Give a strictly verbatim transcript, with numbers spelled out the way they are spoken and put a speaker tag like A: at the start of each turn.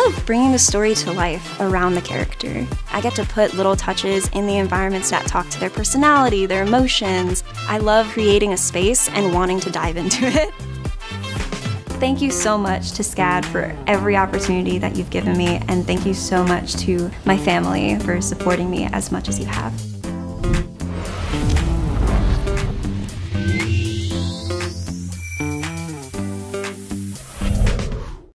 A: of bringing the story to life around the character. I get to put little touches in the environments that talk to their personality, their emotions. I love creating a space and wanting to dive into it. Thank you so much to SCAD for every opportunity that you've given me, and thank you so much to my family for supporting me as much as you have.